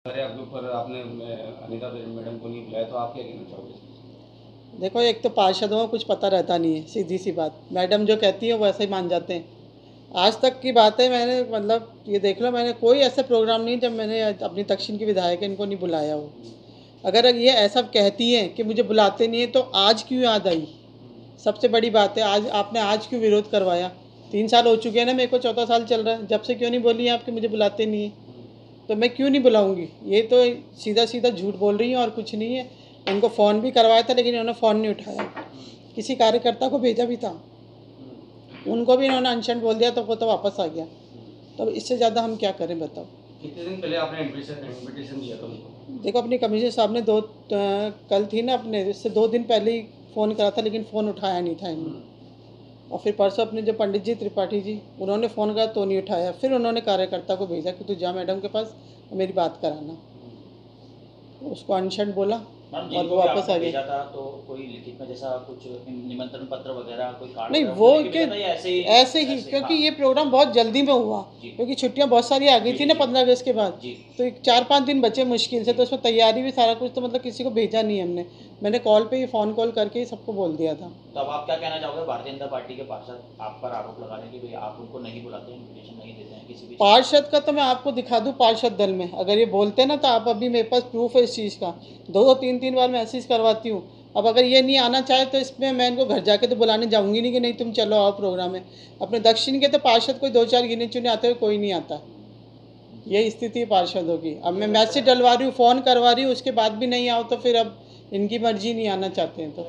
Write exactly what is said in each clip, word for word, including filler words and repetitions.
अरे आपके ऊपर आपने अनीता मैडम को नहीं बुलाया, तो आप क्या कहना चाहोगे? देखो, एक तो पार्षदों को कुछ पता रहता नहीं है, सीधी सी बात। मैडम जो कहती है वो वैसे ही मान जाते हैं। आज तक की बात है, मैंने मतलब ये देख लो, मैंने कोई ऐसा प्रोग्राम नहीं जब मैंने अपनी दक्षिण की विधायक इनको नहीं बुलाया हो। अगर ये ऐसा कहती हैं कि मुझे बुलाते नहीं है, तो आज क्यों याद आई? सबसे बड़ी बात है, आज आपने आज क्यों विरोध करवाया? तीन साल हो चुके हैं ना, मेरे को चौथा साल चल रहा है, जब से क्यों नहीं बोली आप कि मुझे बुलाते नहीं है? तो मैं क्यों नहीं बुलाऊंगी? ये तो सीधा सीधा झूठ बोल रही हैं और कुछ नहीं है। उनको फ़ोन भी करवाया था, लेकिन इन्होंने फ़ोन नहीं उठाया। किसी कार्यकर्ता को भेजा भी था, उनको भी इन्होंने अनशन बोल दिया, तो वो तो वापस आ गया। तो इससे ज़्यादा हम क्या करें, बताओ। कितने दिन पहले आपने इनविटेशन दिया था उनको? देखो, अपनी कमिश्नर साहब ने दो अ, कल थी ना, अपने इससे दो दिन पहले ही फ़ोन करा था, लेकिन फ़ोन उठाया नहीं था इन्होंने। और फिर परसों अपने जो पंडित जी त्रिपाठी जी, उन्होंने फ़ोन करा तो नहीं उठाया। फिर उन्होंने कार्यकर्ता को भेजा कि तू जा मैडम के पास, मेरी बात कराना। उसको अनशन बोला मैम, और वो जिनको भी वापस आपने आ भेजा गया। था तो कोई लिखित में जैसा कुछ निमंत्रण पत्र वगैरह, कोई कार्ड नहीं, वगैरह वो उन्होंने लेके के भेजा था या ऐसे ही? ऐसे ही, क्योंकि हाँ। ये प्रोग्राम बहुत जल्दी में हुआ, जी क्योंकि छुट्टियां बहुत सारी आ गई जी थी जी ना जी पंद्रह अगस्त के बाद। जी तो एक चार पाँच दिन बचे मुश्किल से, तो उसमें तैयारी भी सारा कुछ, तो मतलब किसी को भेजा नहीं हमने। मैंने कॉल पे ही फ़ोन कॉल करके ही सबको बोल दिया था। तो अब आप क्या कहना चाहोगे भारतीय जनता पार्टी के पार्षद आप पर आरोप लगा रहे हैं कि भाई आप उनको नहीं बुलाते हैं, इन्विटेशन नहीं देते हैं किसी भी चीज़ का? पार्षद का तो मैं आपको दिखा दूं, पार्षद दल में अगर ये बोलते ना, तो आप अभी, मेरे पास प्रूफ है इस चीज़ का। दो दो तीन तीन बार मैसेज करवाती हूँ। अब अगर ये नहीं आना चाहे, तो इसमें मैं इनको घर जाके तो बुलाने जाऊंगी नहीं कि नहीं तुम चलो आओ प्रोग्राम में। अपने दक्षिण के तो पार्षद कोई दो चार गिने चुने आते हुए कोई नहीं आता। यही स्थिति है पार्षदों की। अब मैं मैसेज डलवा रही हूँ, फ़ोन करवा रही हूँ, उसके बाद भी नहीं आओ, तो फिर अब इनकी मर्जी, नहीं आना चाहते हैं तो।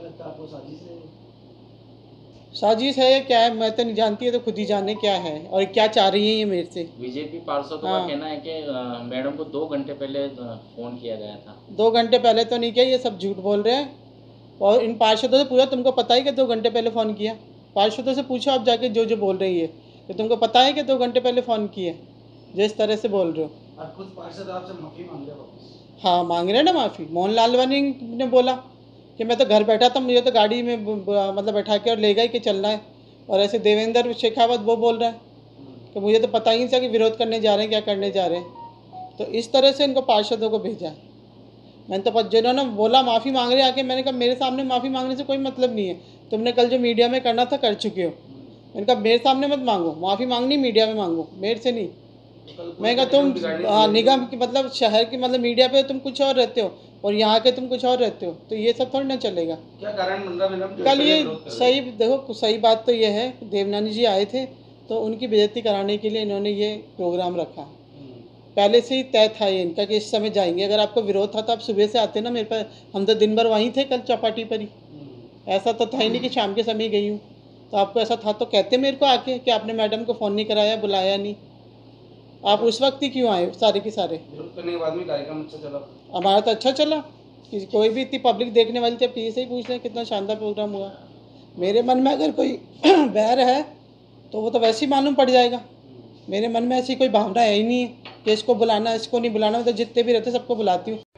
साजिश है या क्या है मैं तो नहीं जानती, है तो खुद ही जाने क्या है और क्या चाह रही है ये मेरे से। बीजेपी पार्षदों का हाँ, कहना है कि अ, मैडम को दो घंटे पहले अ, फोन किया गया था। दो घंटे पहले तो नहीं किया, ये सब झूठ बोल रहे हैं। और इन पार्षदों से पूछा, तुमको पता है कि दो घंटे पहले फ़ोन किया? पार्षदों से पूछो आप जाके, जो जो बोल रही है, कि तुमको पता है कि दो घंटे पहले फ़ोन किया, जो इस तरह से बोल रहे हो। और कुछ पार्षद आपसे माफी मांग रहे वापस। हाँ, मांग रहे हैं ना माफ़ी। मोहन लालवानी ने बोला कि मैं तो घर बैठा था, मुझे तो गाड़ी में ब- ब- मतलब बैठा के और ले गए कि चलना है। और ऐसे देवेंद्र शेखावत वो बोल रहा है कि मुझे तो पता ही नहीं था कि विरोध करने जा रहे हैं, क्या करने जा रहे हैं। तो इस तरह से इनको पार्षदों को भेजा है। मैंने तो पत- जिन्होंने बोला माफ़ी मांग रहे आके, मैंने कहा मेरे सामने माफ़ी मांगने से कोई मतलब नहीं है। तुमने कल जो मीडिया में करना था कर चुके हो। मैंने कहा मेरे सामने मत मांगो माफ़ी, मांगनी मीडिया में मांगो, मेरे से नहीं। मैं कहा तुम, हाँ, निगम की मतलब शहर की मतलब मीडिया पे तुम कुछ और रहते हो और यहाँ के तुम कुछ और रहते हो, तो ये सब थोड़ी ना चलेगा। क्या कारण बन रहा है मैडम? कल ये सही, देखो सही बात तो ये है, देवनानी जी आए थे, तो उनकी बेइज्जती कराने के लिए इन्होंने ये प्रोग्राम रखा। पहले से ही तय था ये इनका कि इस समय जाएंगे। अगर आपको विरोध था तो आप सुबह से आते ना मेरे पास, हम तो दिन भर वहीं थे कल चौपाटी पर ही। ऐसा तो था ही नहीं कि शाम के समय गई हूँ। तो आपको ऐसा था तो कहते मेरे को आके कि आपने मैडम को फ़ोन नहीं कराया, बुलाया नहीं। आप उस वक्त ही क्यों आए सारे के सारे? विरोध करने के बाद में कार्यक्रम अच्छा चला। हमारा तो अच्छा चला, किसी कोई भी इतनी पब्लिक देखने वाली थी। आप किसी से ही पूछ लें कितना शानदार प्रोग्राम हुआ। मेरे मन में अगर कोई बैर है तो वो तो वैसे ही मालूम पड़ जाएगा। मेरे मन में ऐसी कोई भावना है ही नहीं है कि इसको बुलाना इसको नहीं बुलाना। मैं तो जितने भी रहते सबको बुलाती हूँ।